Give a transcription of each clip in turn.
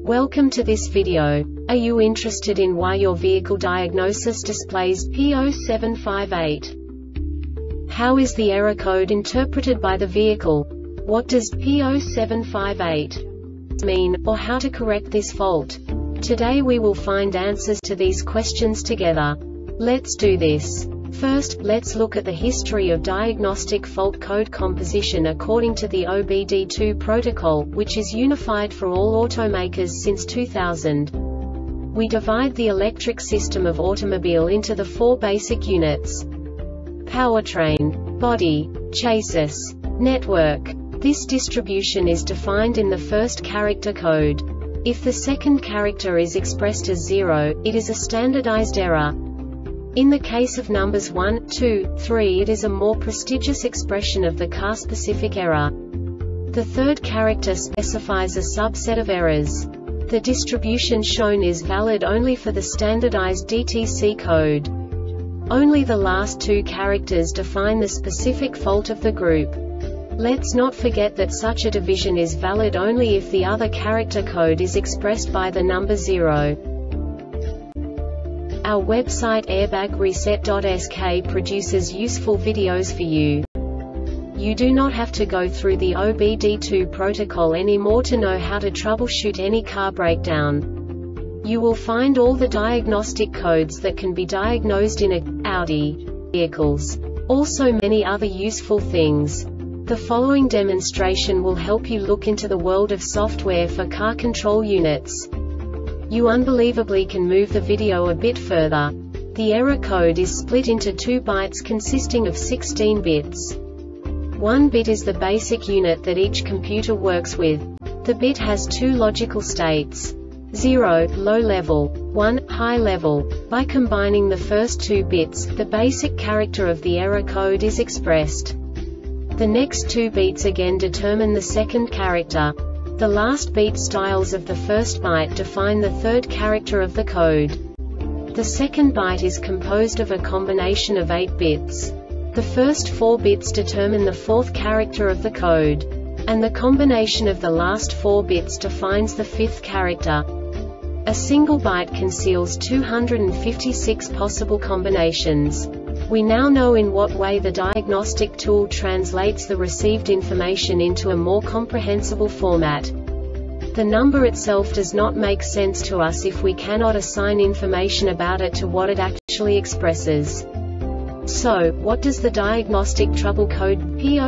Welcome to this video. Are you interested in why your vehicle diagnosis displays P0758? How is the error code interpreted by the vehicle? What does P0758 mean, or how to correct this fault? Today we will find answers to these questions together. Let's do this. First, let's look at the history of diagnostic fault code composition according to the OBD2 protocol, which is unified for all automakers since 2000. We divide the electric system of automobile into the four basic units: powertrain, body, chassis, network. This distribution is defined in the first character code. If the second character is expressed as 0, it is a standardized error. In the case of numbers 1, 2, 3, it is a more prestigious expression of the car-specific error. The third character specifies a subset of errors. The distribution shown is valid only for the standardized DTC code. Only the last two characters define the specific fault of the group. Let's not forget that such a division is valid only if the other character code is expressed by the number 0. Our website airbagreset.sk produces useful videos for you. You do not have to go through the OBD2 protocol anymore to know how to troubleshoot any car breakdown. You will find all the diagnostic codes that can be diagnosed in Audi vehicles. Also many other useful things. The following demonstration will help you look into the world of software for car control units. You unbelievably can move the video a bit further. The error code is split into 2 bytes consisting of 16 bits. 1 bit is the basic unit that each computer works with. The bit has 2 logical states: 0, low level, 1, high level. By combining the first 2 bits, the basic character of the error code is expressed. The next 2 beats again determine the second character. The last beat styles of the first byte define the third character of the code. The second byte is composed of a combination of 8 bits. The first 4 bits determine the fourth character of the code. And the combination of the last 4 bits defines the fifth character. A single byte conceals 256 possible combinations. We now know in what way the diagnostic tool translates the received information into a more comprehensible format. The number itself does not make sense to us if we cannot assign information about it to what it actually expresses. So, what does the diagnostic trouble code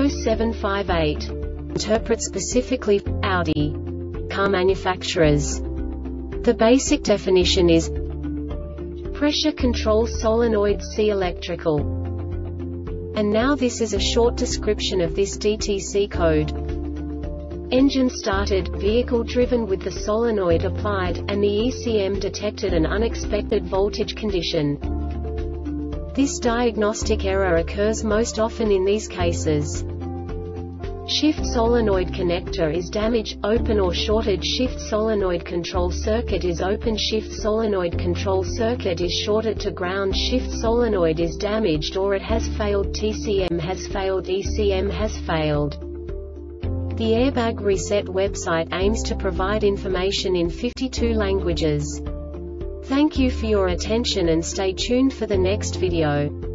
P0758 interpret specifically for Audi car manufacturers? The basic definition is pressure control solenoid C electrical. And now this is a short description of this DTC code. Engine started, vehicle driven with the solenoid applied, and the ECM detected an unexpected voltage condition. This diagnostic error occurs most often in these cases: shift solenoid connector is damaged, open or shorted. Shift solenoid control circuit is open. Shift solenoid control circuit is shorted to ground. Shift solenoid is damaged or it has failed. TCM has failed. ECM has failed. The Airbag Reset website aims to provide information in 52 languages. Thank you for your attention and stay tuned for the next video.